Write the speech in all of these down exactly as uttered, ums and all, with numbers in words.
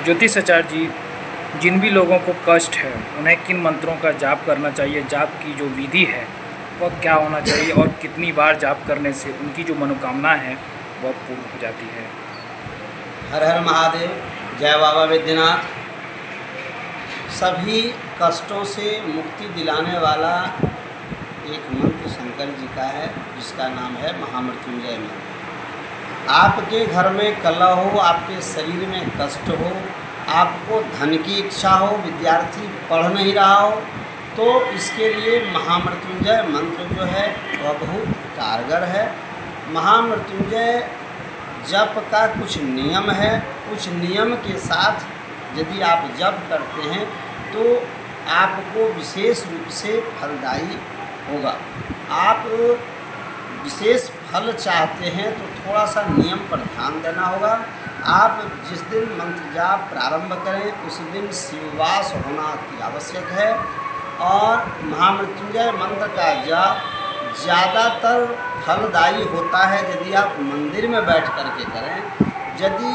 ज्योतिषाचार्य जी, जिन भी लोगों को कष्ट है उन्हें किन मंत्रों का जाप करना चाहिए, जाप की जो विधि है वह क्या होना चाहिए और कितनी बार जाप करने से उनकी जो मनोकामना है वह पूर्ण हो जाती है। हर हर महादेव, जय बाबा वैद्यनाथ। सभी कष्टों से मुक्ति दिलाने वाला एक मंत्र शंकर जी का है, जिसका नाम है महामृत्युंजय मंत्र। आपके घर में कलह हो, आपके शरीर में कष्ट हो, आपको धन की इच्छा हो, विद्यार्थी पढ़ नहीं रहा हो, तो इसके लिए महामृत्युंजय मंत्र जो है वह बहुत कारगर है। महामृत्युंजय जप का कुछ नियम है, कुछ नियम के साथ यदि आप जप करते हैं तो आपको विशेष रूप से फलदायी होगा। आप विशेष फल चाहते हैं तो थोड़ा सा नियम पर ध्यान देना होगा। आप जिस दिन मंत्र जाप प्रारंभ करें उस दिन शिववास होना अति आवश्यक है। और महामृत्युंजय मंत्र का जाप ज़्यादातर फलदायी होता है यदि आप मंदिर में बैठ कर के करें। यदि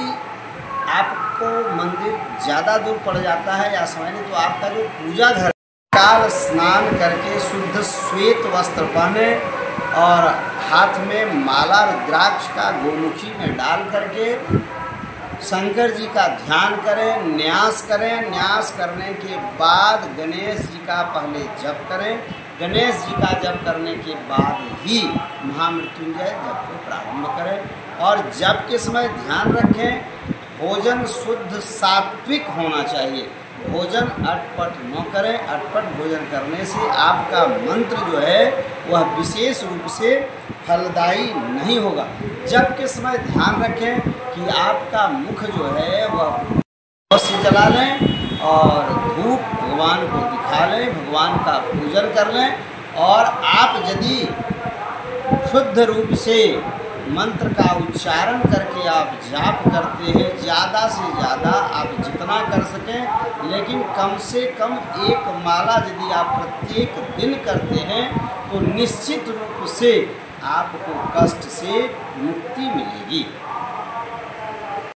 आपको मंदिर ज़्यादा दूर पड़ जाता है या समय नहीं, तो आपका जो पूजा घर काल स्नान करके शुद्ध श्वेत वस्त्र पहने और हाथ में माला रुद्राक्ष का गोमुखी में डाल करके शंकर जी का ध्यान करें, न्यास करें। न्यास करने के बाद गणेश जी का पहले जप करें। गणेश जी का जप करने के बाद ही महामृत्युंजय जप को प्रारंभ करें। और जप के समय ध्यान रखें, भोजन शुद्ध सात्विक होना चाहिए। भोजन अटपट न करें। अटपट भोजन करने से आपका मंत्र जो है वह विशेष रूप से फलदायी नहीं होगा। जब के समय ध्यान रखें कि आपका मुख जो है वह अवश्य जला लें और धूप भगवान को दिखा लें, भगवान का पूजन कर लें। और आप यदि शुद्ध रूप से मंत्र का उच्चारण करके आप जाप करते हैं, ज़्यादा से ज़्यादा आप जितना कर सकें, लेकिन कम से कम एक माला यदि आप प्रत्येक दिन करते हैं तो निश्चित रूप से आपको कष्ट से मुक्ति मिलेगी।